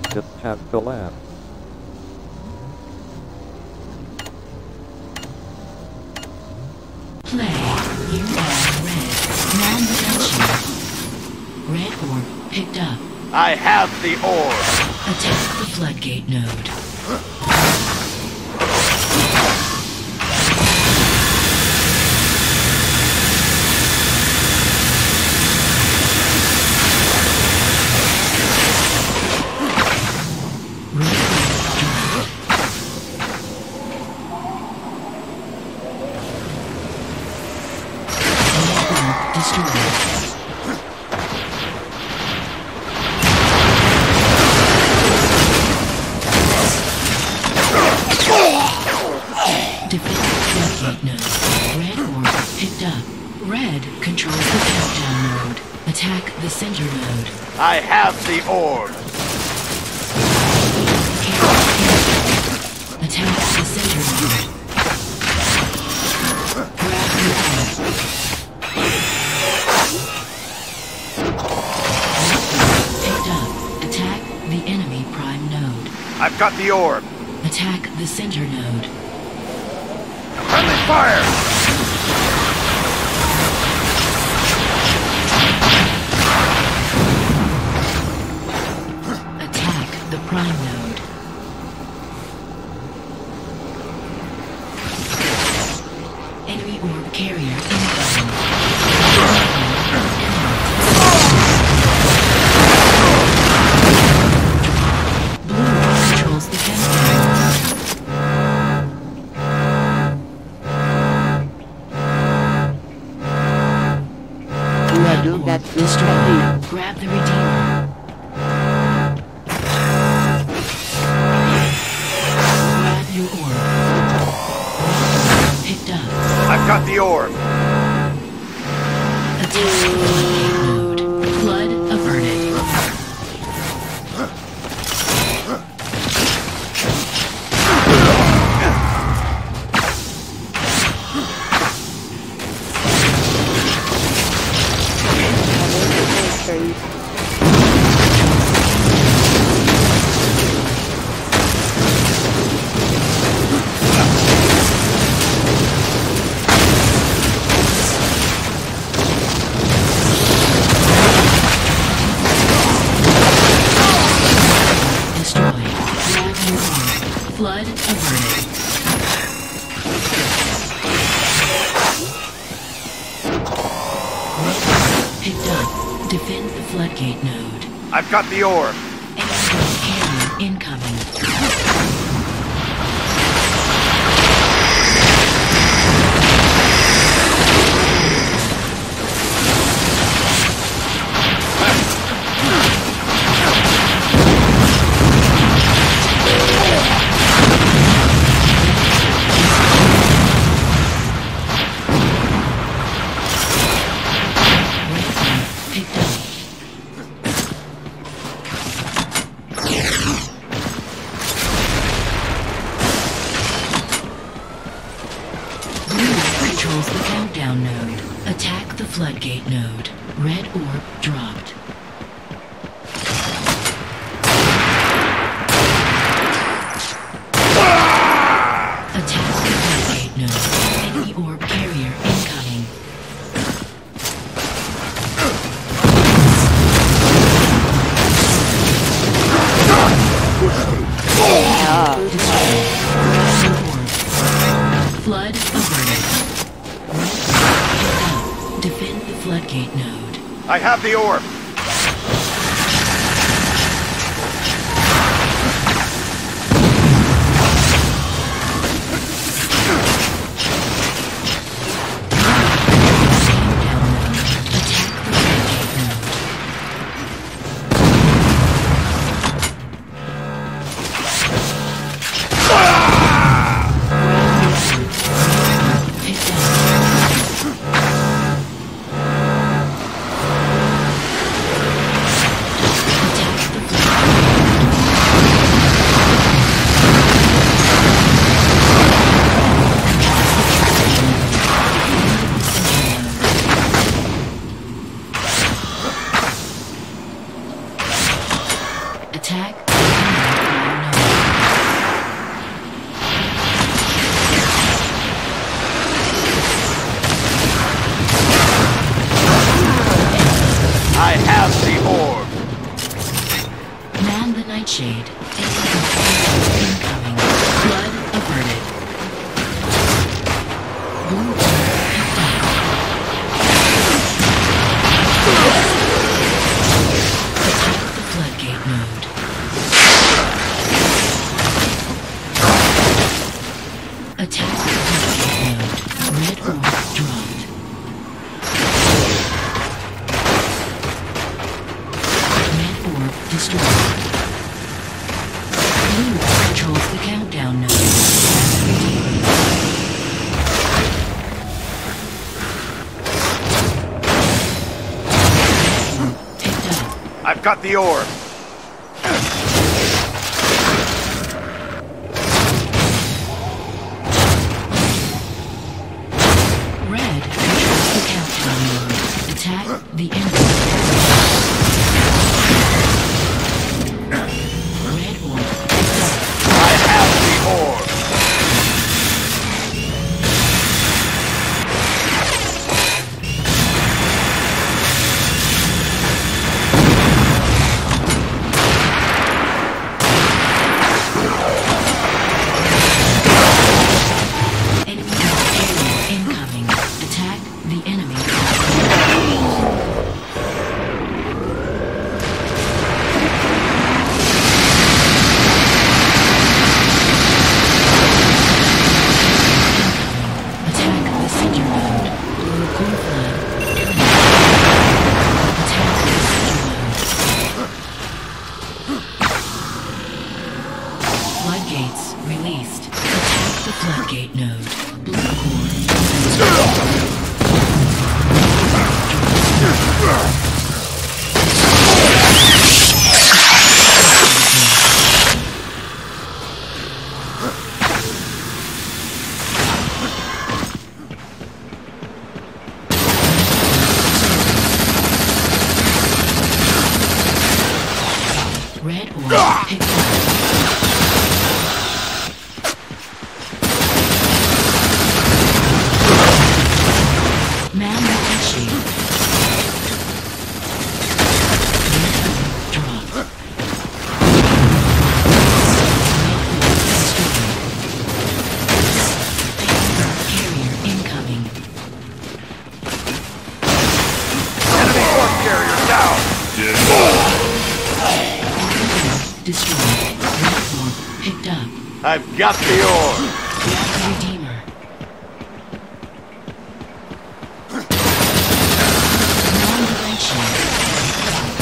Just have to laugh. Play. You are red. Non-potential. Red orb picked up. I have the orb. Attack the floodgate node. I have the orb. Attack the center node. Grab the orb. Picked up. Attack the enemy prime node. I've got the orb. Attack the center node. Friendly fire! The prime node. Enemy orb carrier incoming. Blue controls the campaign. Do that destroyed. Grab the redeemer. I've got the orb. Attack the floodgate node. Flood averted. Flood averted. Picked up. Defend the floodgate node. I've got the orb. Enemy carrier incoming. Controls the countdown node. Attack the floodgate node. Red orb dropped. Attack the floodgate node. Enemy orb carrier incoming. Flood averted. Defend the floodgate node. I have the orb. Attack the enemy fire node. I have the orb. Man the Nightshade. Incoming. Flood averted. Blue orb picked up. Attack the floodgate node. Attack the floodgate node. Red orb dropped. Red orb destroyed. Blue orb controls the countdown node. Picked up. I've got the orb. Red controls the countdown node. Attack the enemy. Red orb picked up. I have the orb. Enemy area incoming. Attack the enemy. Attack the center node. Blue core flood. Attack the center node. Floodgates released. Attack the floodgate node. Blue core. Red orb picked up. Man the Nightshade. Red orb dropped. Carrier incoming. Enemy orb carrier down. Destroyed. Red orb picked up. I've got the orb. Grab the Redeemer. Man the Nightshade.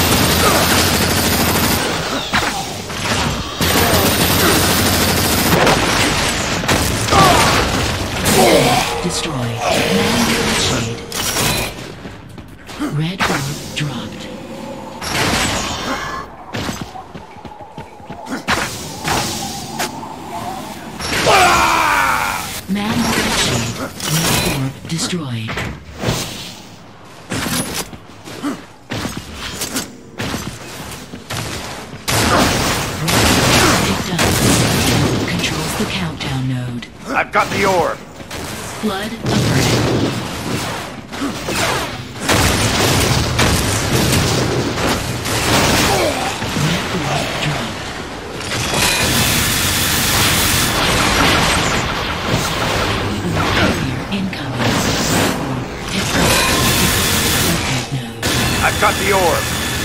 Destroyed. Man the Nightshade. Red orb dropped. Man the Nightshade. Red orb destroyed. Picked up. Controls the countdown node. I've got the orb. Flood averted. Red orb dropped. Carrier incoming. Red orb picked up. Floodgate node. I've got the orb.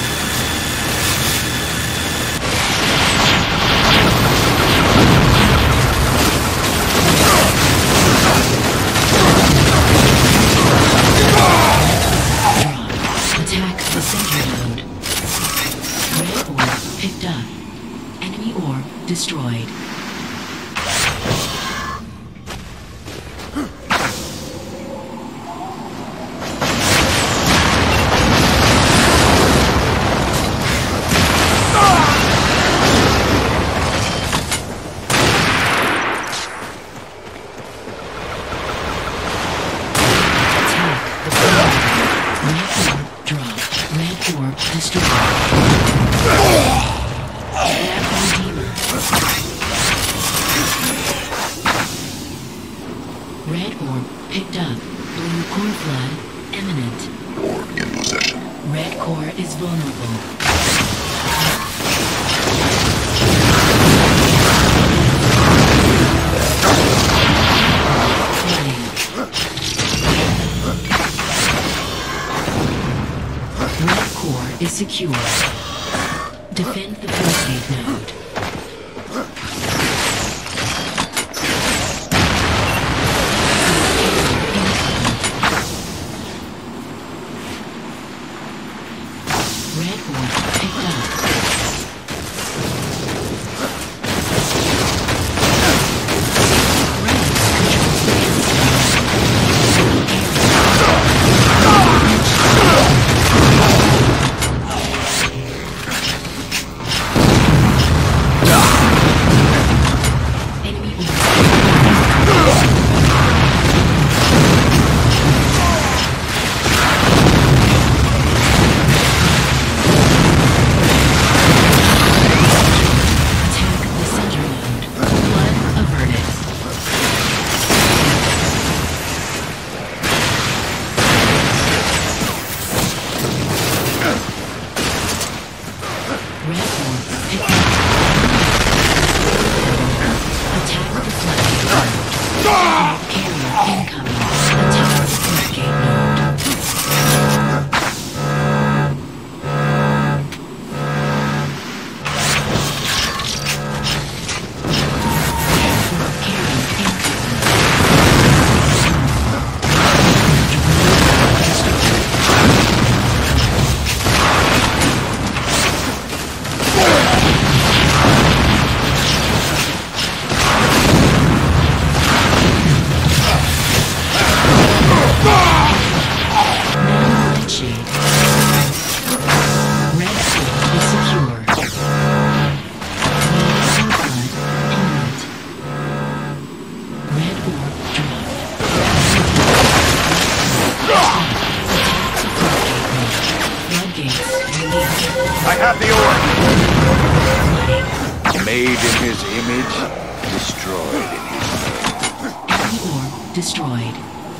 Attack the center node. Red orb picked up. Enemy orb destroyed. Red orb destroyed. vulnerable. Red core is secure. Defend the floodgate node. Red orb picked up. I have the orb! Made in his image, destroyed in his name. Enemy orb destroyed.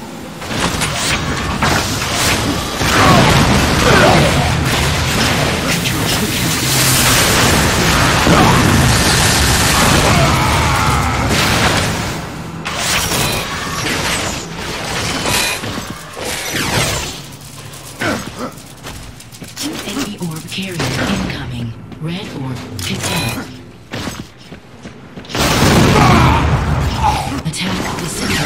Enemy orb carrier incoming. Red orb picked up. Attack the center.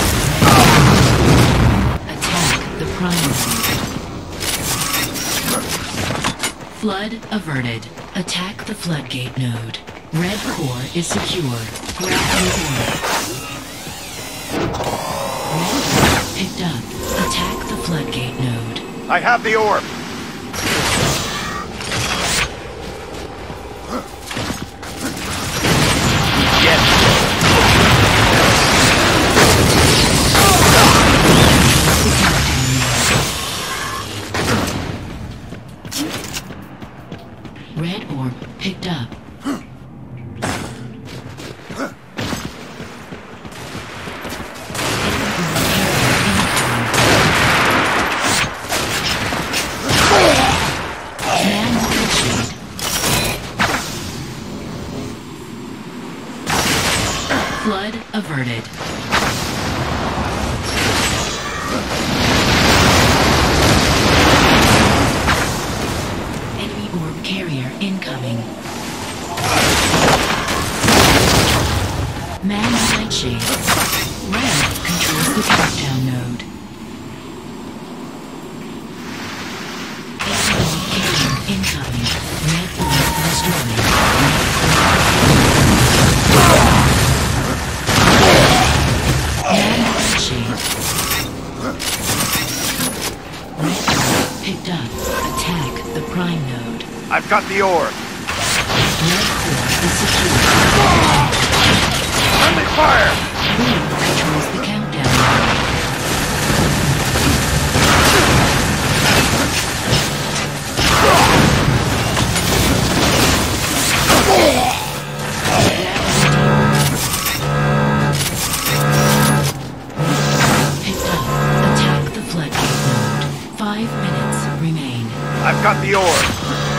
Attack the primary. Flood averted. Attack the floodgate node. Red core is secure. Grab the orb. Red orb picked up. Attack the floodgate node. I have the orb! Red orb picked up. Flood averted. Enemy orb carrier incoming. Man Nightshade. Red controls the countdown node. Enemy orb carrier incoming. Red orb destroyed. Man Nightshade. Red orb picked up. Attack the prime node. I've got the orb! Red core is secure. Friendly fire! Blue controls the countdown node. Picked up. Attack the floodgate node. 5 minutes remain. I've got the orb.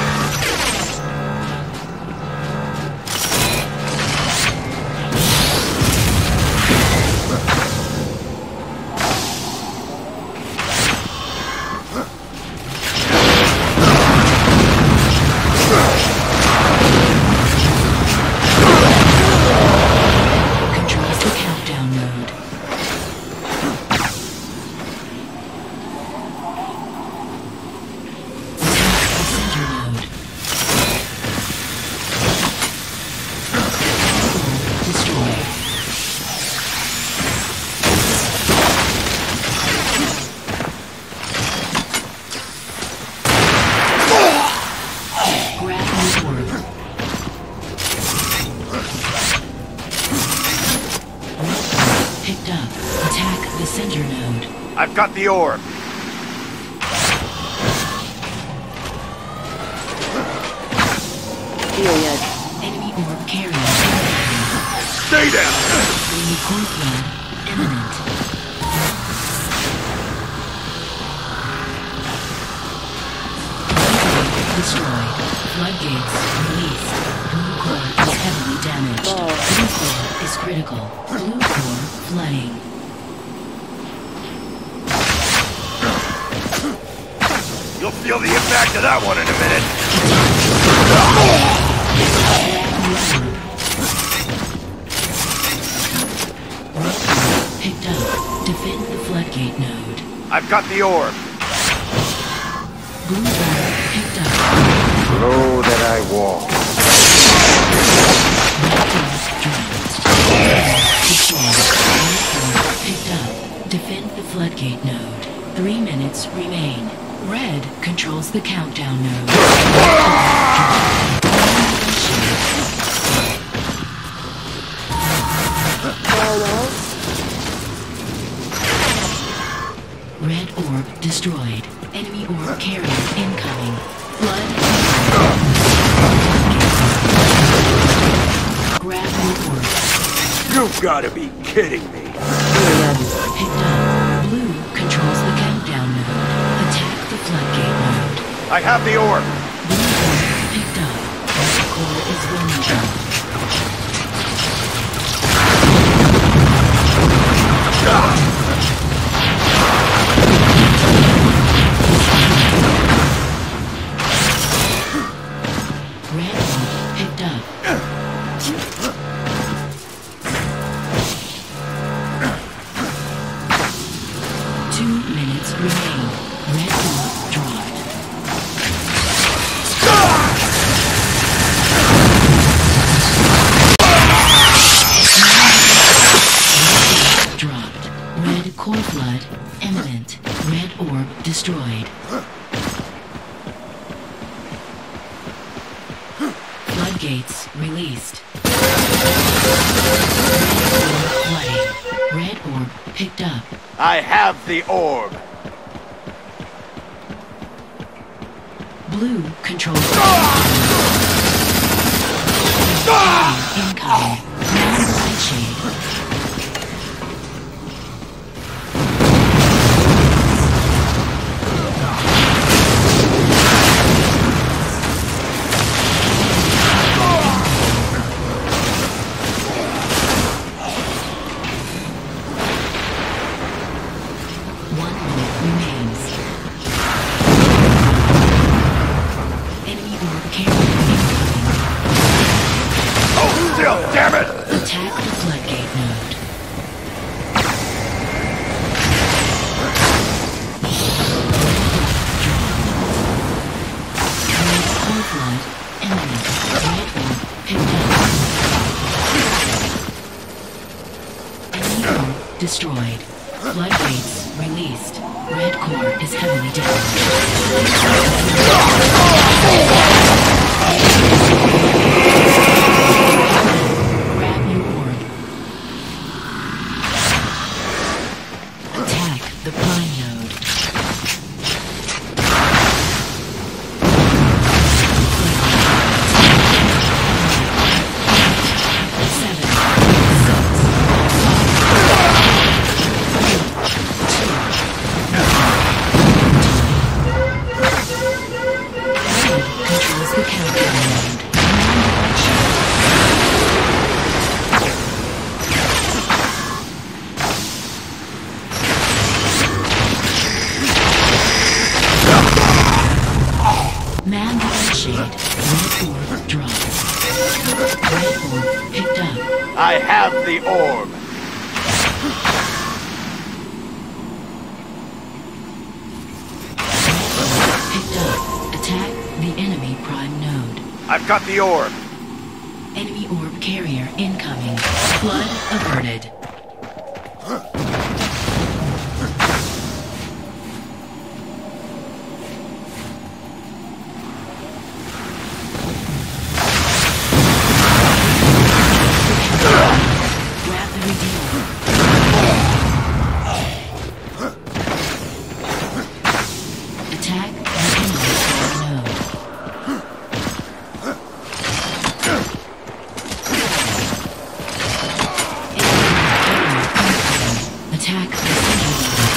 Controls the countdown node. Picked up. Attack the center node. I've got the orb. Period. Enemy orb carrier. Stay down! Enemy core flood imminent. Destroyed. Floodgates released. Blue core is heavily damaged. Blue core is critical. Blue core flooding. You'll feel the impact of that one in a minute. Picked up. Defend the floodgate node. I've got the orb. Blue core picked up. Slow that I walk. Picked up. Defend the floodgate node. 3 minutes remain. Red controls the countdown node. Red orb destroyed. Enemy orb carrier incoming. Flood. Grab new orb. You've got to be kidding me. Picked up. Blue controls the countdown node. Attack the floodgate node. I have the orb. Blue orb picked up. Red core is vulnerable. Red orb picked up. 2 minutes remain. Red orb dropped. Dropped. Red core flood imminent. Red orb destroyed. Floodgates released. Red orb flooding. Red orb picked up. I have the orb. Blue controls. Incoming. Non-nightshade. Damn it! Attack the floodgate node. Red core flood imminent. Red orb picked up. Enemy orb destroyed. Floodgates released. Red core is heavily damaged. Grab new orb. Attack the prime node. the countdown mode. Command action. Man the shade. Red orb dropped. Red orb picked up. I have the orb. Picked up. Attack the enemy prime node. I've got the orb. Enemy orb carrier incoming. Flood averted. Grab the redeemer. Attack the enemy prime node. Attack the center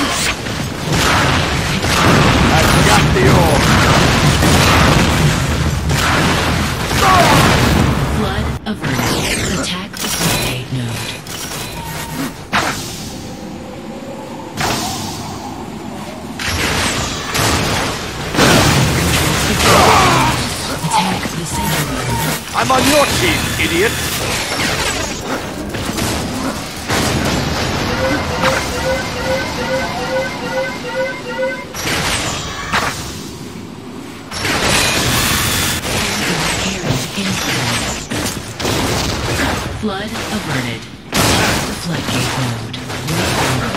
I've got the orb. Flood averted. Attack the floodgate node. Attack the center node. I'm on your team, idiot. Flood averted. Attack the floodgate node.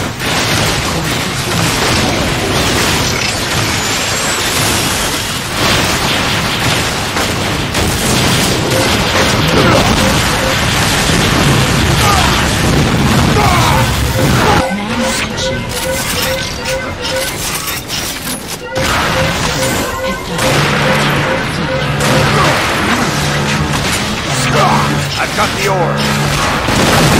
Man attention. Picked up. I've got the orb.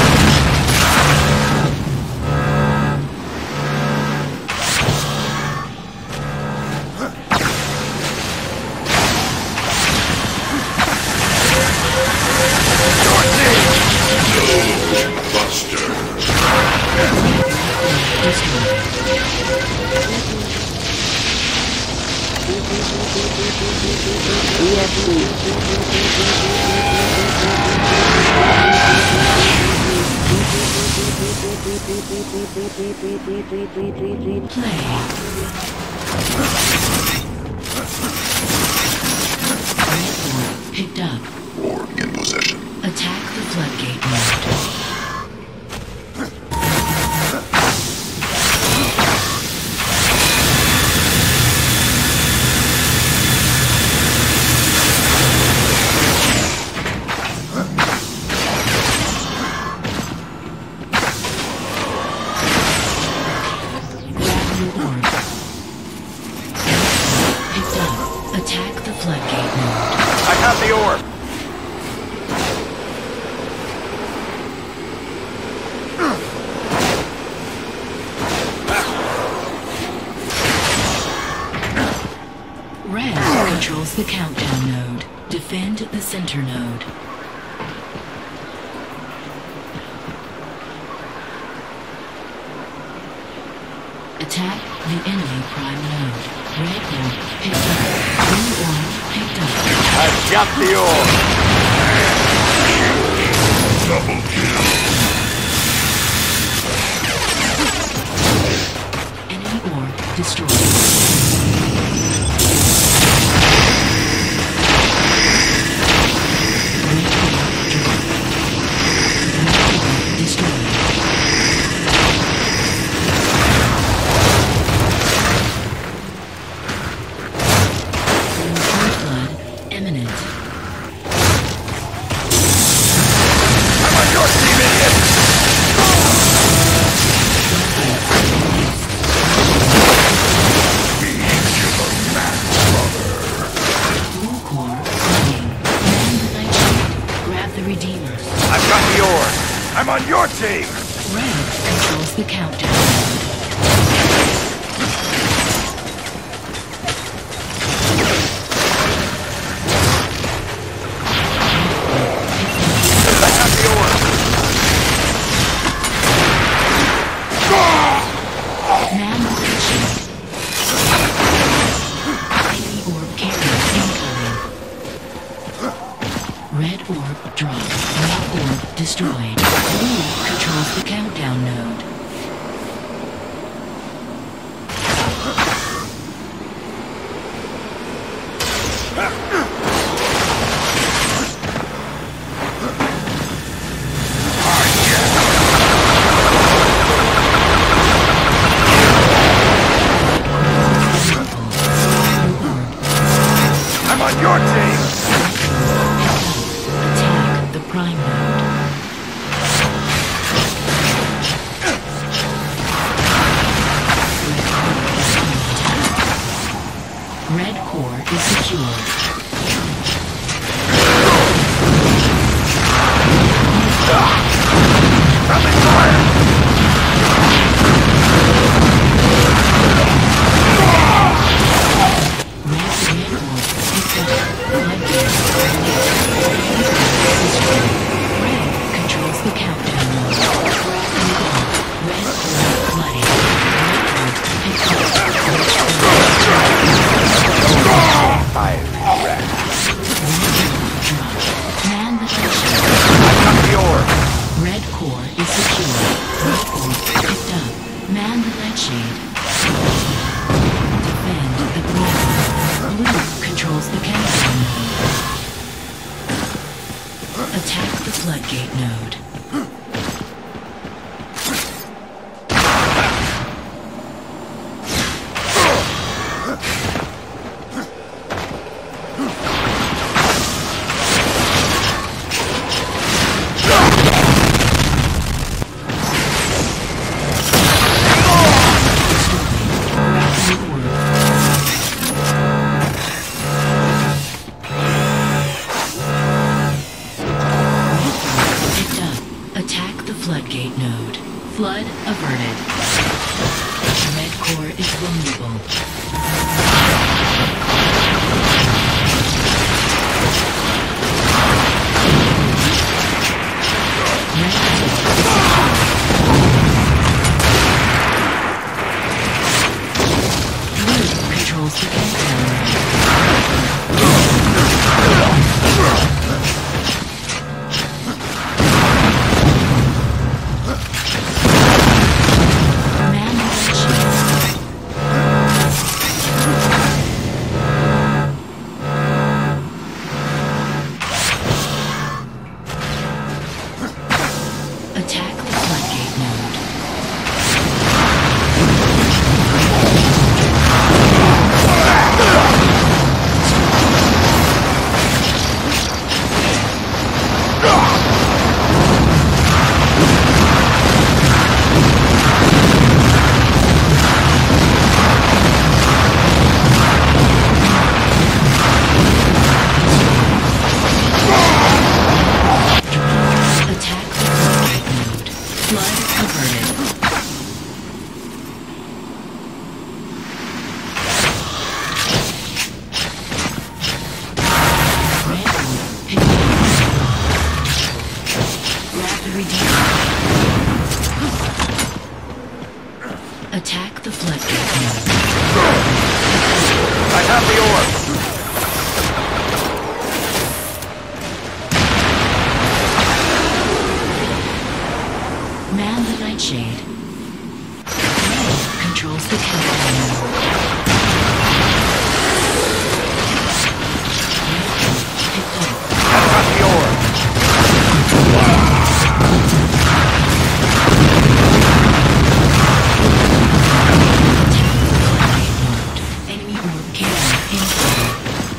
Picked up. Orb in possession. Attack the floodgate node. Picked up. Attack the floodgate node. I have the orb. Red controls the countdown node. Defend the center node. Attack the enemy prime node. Red orb picked up. Blue orb picked up. I've got the orb. Double kill. Enemy orb destroyed. Red orb dropped. Red orb destroyed. Flood imminent. I'm on your team, idiot. Blue core flooding. Man the nightshade. Grab the redeemers. I've got the orb. I'm on your team. Red controls the countdown. Red orb dropped. Red orb destroyed. Blue controls the countdown node. I'm on your team! Attack the prime node. Red core is secured. Rapid fire! Red orb is Red controls the countdown node. Red orb flooded. Fiery rat. Man the threshold. I got the orb! Red core is secure. Red orb picked up. Man the lead shade. Defend the blue. Blue controls the countdown node. Attack the floodgate node. Picked up. Attack the floodgate node. Flood averted. Red core is vulnerable. Red Blue controls the countdown. Man the shield. Attack the floodgate node. Attack the floodgate node. Flood averted. Red orb picked up. Rapid reduction. Attack the floodgate node. I have the orb! Man the nightshade. Red controls the countdown node. Red picked up. I've got the orb! Enemy orb carrier incoming.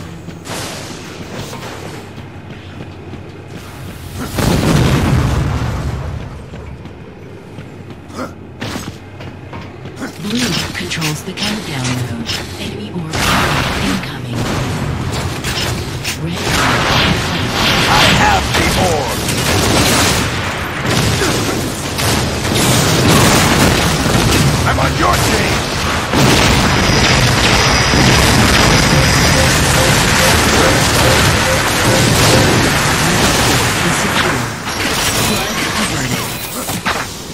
Blue controls the countdown node. Enemy orb carrier incoming. Red orb I have the orb! I'm on your team! is secure. Flood averted.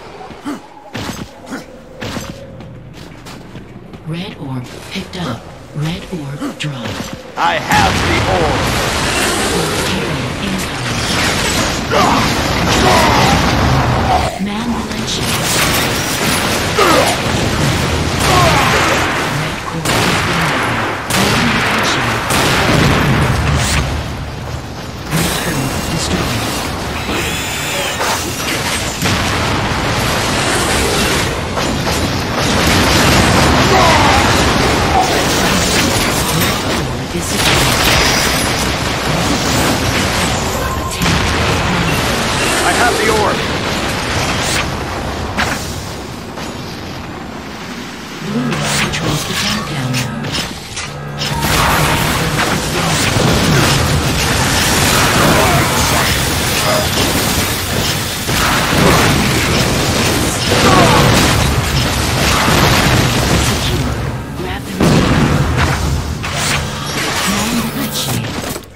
Red orb picked up. Red orb dropped. I have the orb. Carrier incoming. Man the nightshade. Red core is destroyed. I have the orb. Blue controls the countdown node. Secure. Grab the man the nightshade.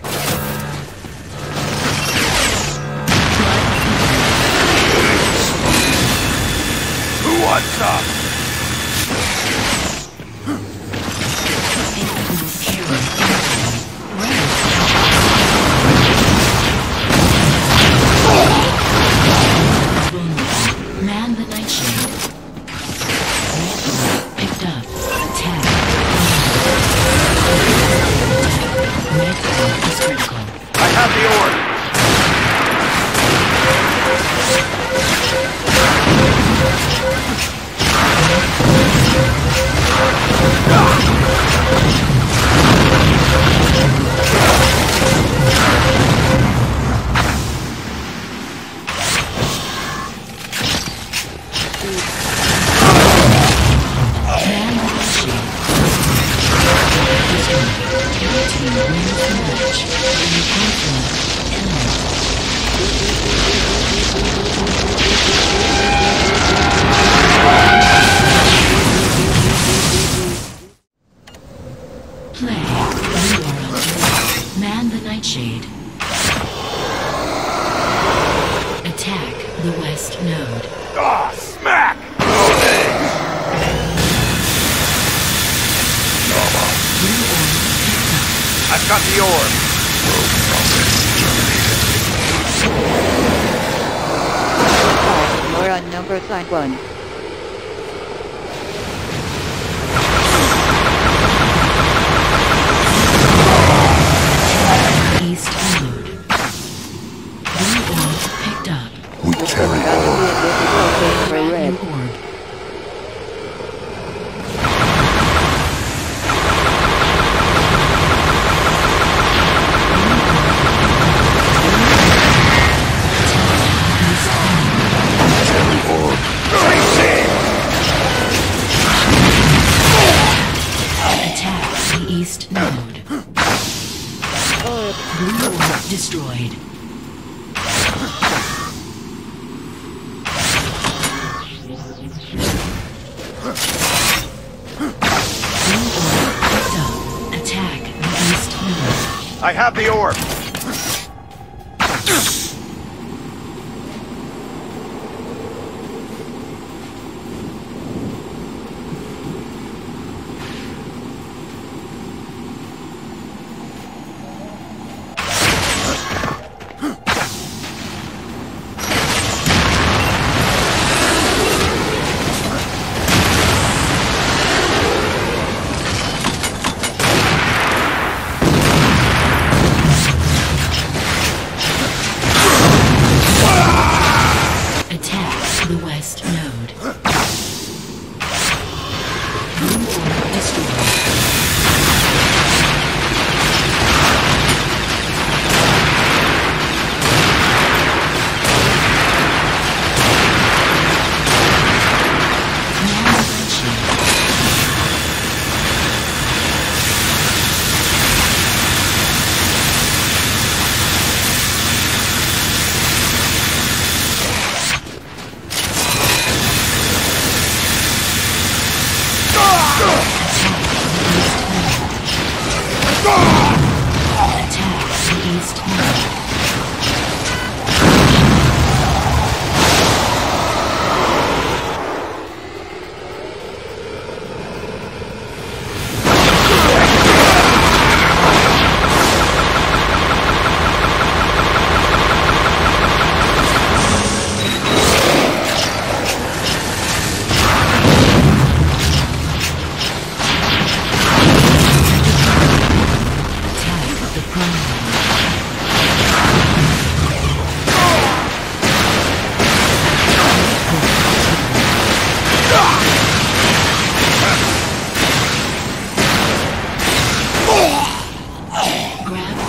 Who wants up? Man the nightshade. Picked up. Attack. Red orb is critical. I have the orb. Play. Man the nightshade. Attack the west node. Ah, smack! I've got the orb. You're on number 1. East node. Blue orb picked up. We carry That on. would be a difficult thing for red. Blue orb. Carry orb. Attack the east node. Blue orb destroyed. Blue orb picked up. Attack the east node. I have the orb.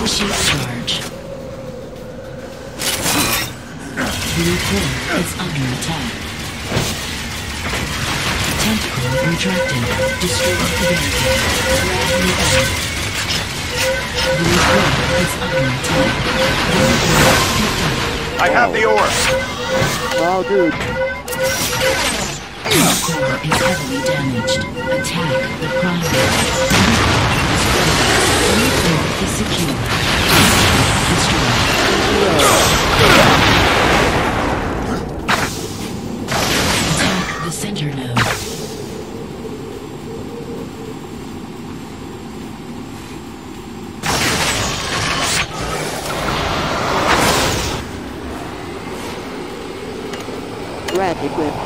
the shield charge. Blue core is under attack. Tentacle retracted. Destroy the barricade. Grab the orb. Blue core is under attack. Blue core picked up. I have the orb. Oh, dude. Blue core is heavily damaged. Attack the primary. Blue core is secure. Destroy. Attack the center node. Red equip.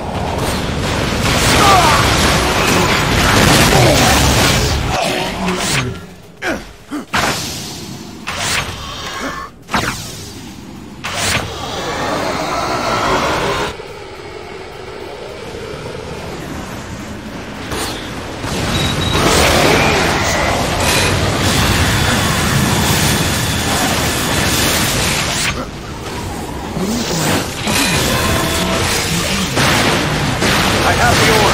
I have the orb.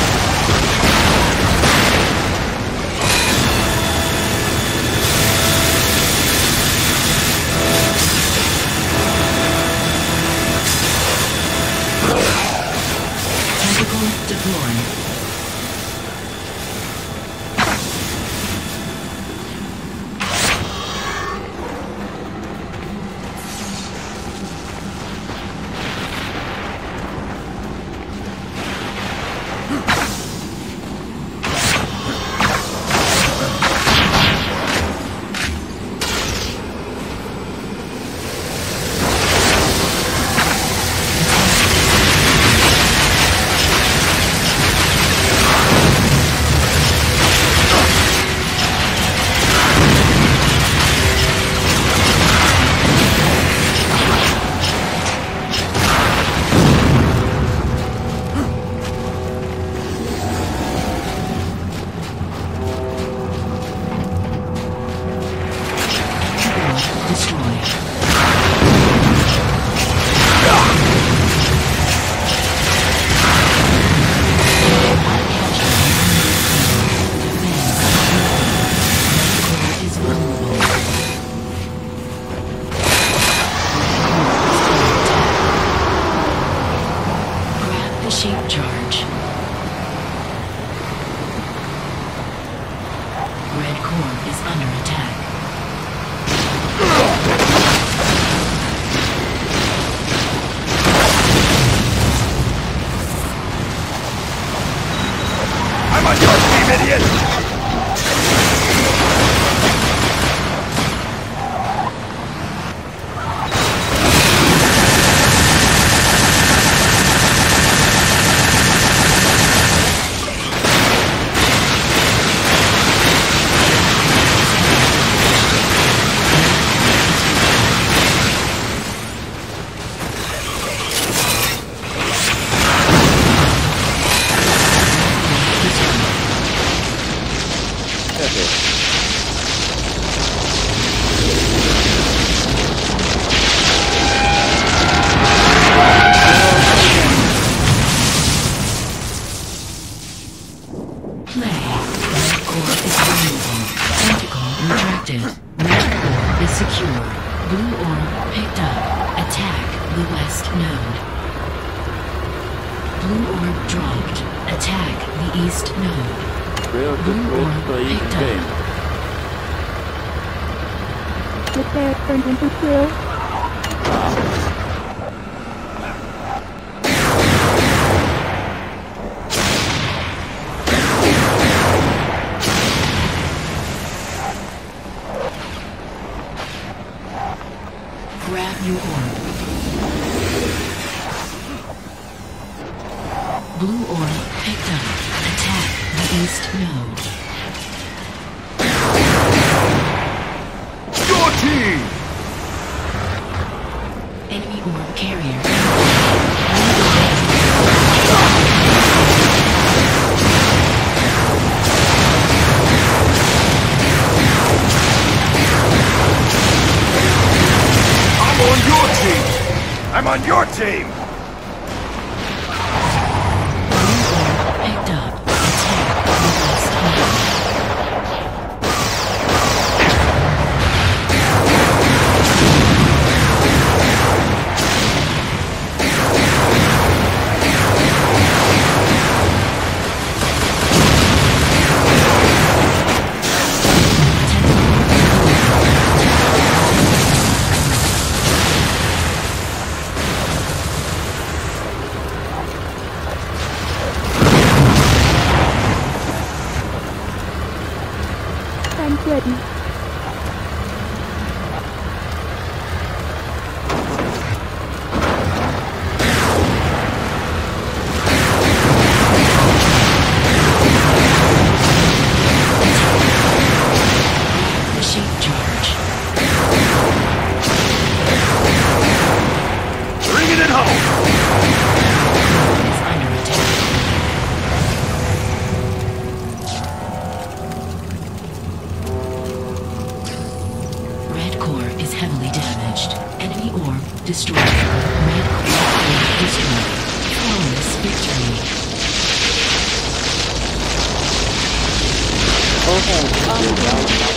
Tentacle deployed. Shape charge. Red core is under attack. I'm on your team, idiot! Play. Red core is vulnerable. Tentacle retracted. Red core is secure. Blue orb picked up. Attack the west node. Blue orb dropped. Attack the east node. Blue orb picked up. Get there, turned into kill. Grab your orb. Blue orb picked up. Attack the east node. Your team! Enemy orb carrier. I'm on your team! Picked up. Attack the west node. Tank ready. Shape charge. Bringing it home! Is under attack. Red core is heavily damaged. Enemy orb destroyed. Red core destroyed. Flawless victory. Okay,